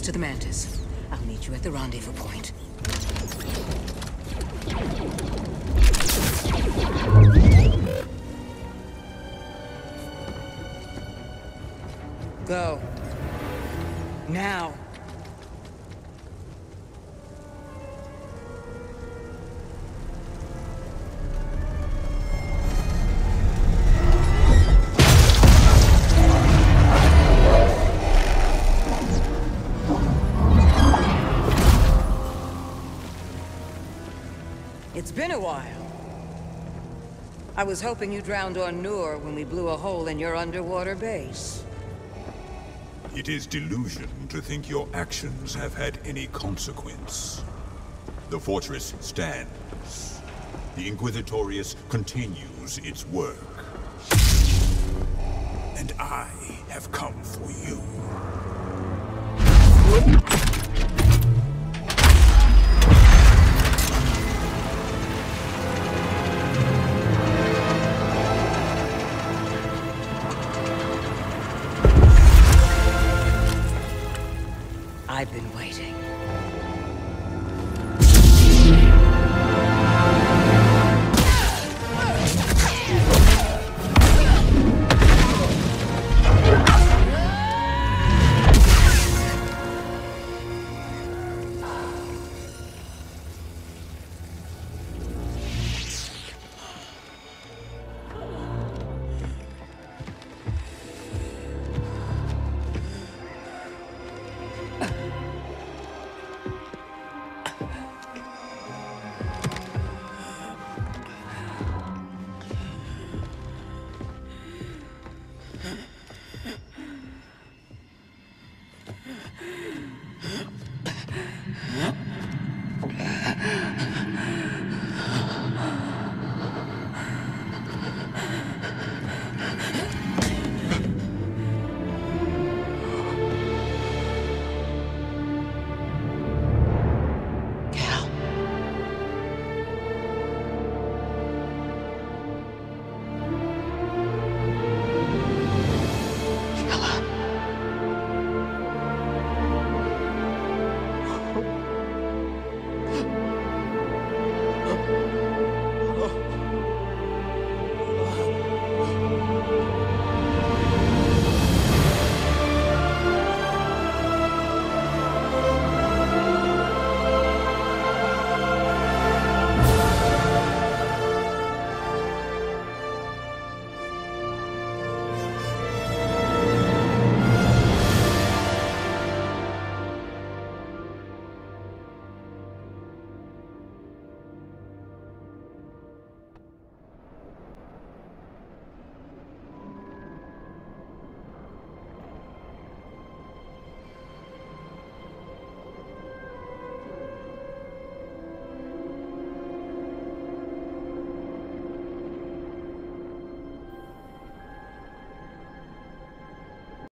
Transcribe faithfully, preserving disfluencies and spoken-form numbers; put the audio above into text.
to the Mantis. I'll meet you at the rendezvous point. Go. Now. It's been a while. I was hoping you drowned on Nur when we blew a hole in your underwater base. It is delusion to think your actions have had any consequence. The fortress stands. The Inquisitorius continues its work. And I have come for you.